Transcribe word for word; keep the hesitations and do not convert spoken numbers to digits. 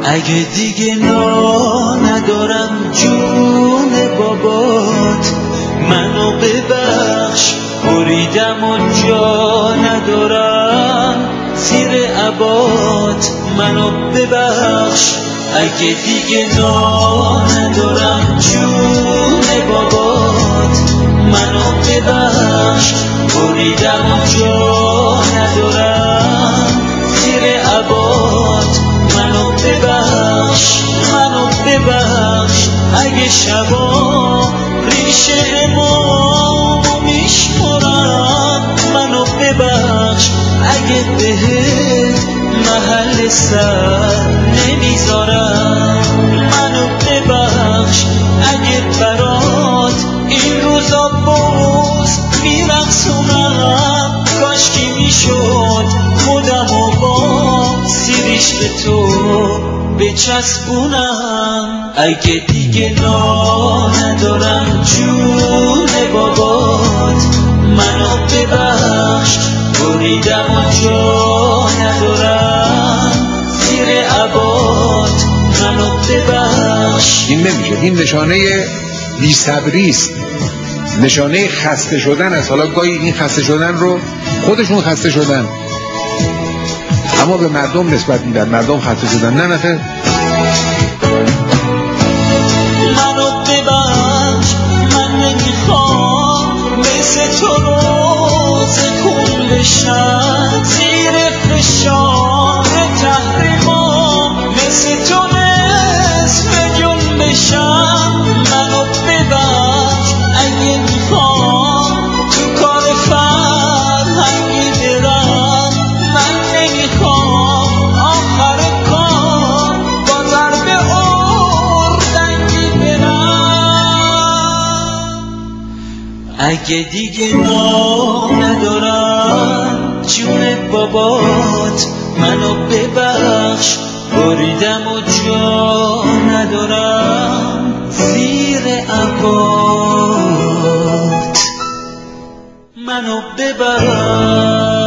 اگه دیگه نا ندارم جون بابات، منو ببخش بریدم و جا ندارم زیر عبات. منو ببخش اگه دیگه نا ندارم جون بابات، منو ببخش بریدم و جا ندارم زیر عبات. منو ببخش منو ببخش اگه شبا ریشه امامو میشمرم. منو ببخش اگه بهت محل سر نمیذارم. منو ببخش اگه برات این روزا باز میرقصونم. کاشکی میشد خودم و با سیریش به تو بچسبونم. اگه دیگه نا ندارم جون بابات، منو ببخش بریدم و جا ندارم زیر عبات. منو ببخش. این نمیشه، این نشانه بی‌صبری است، نشانه خسته شدن است. حالا گاهی این خسته شدن رو خودشون خسته شدن اما به مردم نسبت میدن، مردم خسته شدن. نه نخیر. منو ببخش من نمیخوام مثل تو روز کن بشم زیر فشار تحریمام، مثل تو نصف جون بشم. منو ببخش اگه میخوام تو کار فرهنگی برم. من نمیخوام آخر کار با ضرب اردنگی برم. اگه دیگه نا ندارم جون بابات، منو ببخش بریدم و جا ندارم زیر عبات. منو ببخش.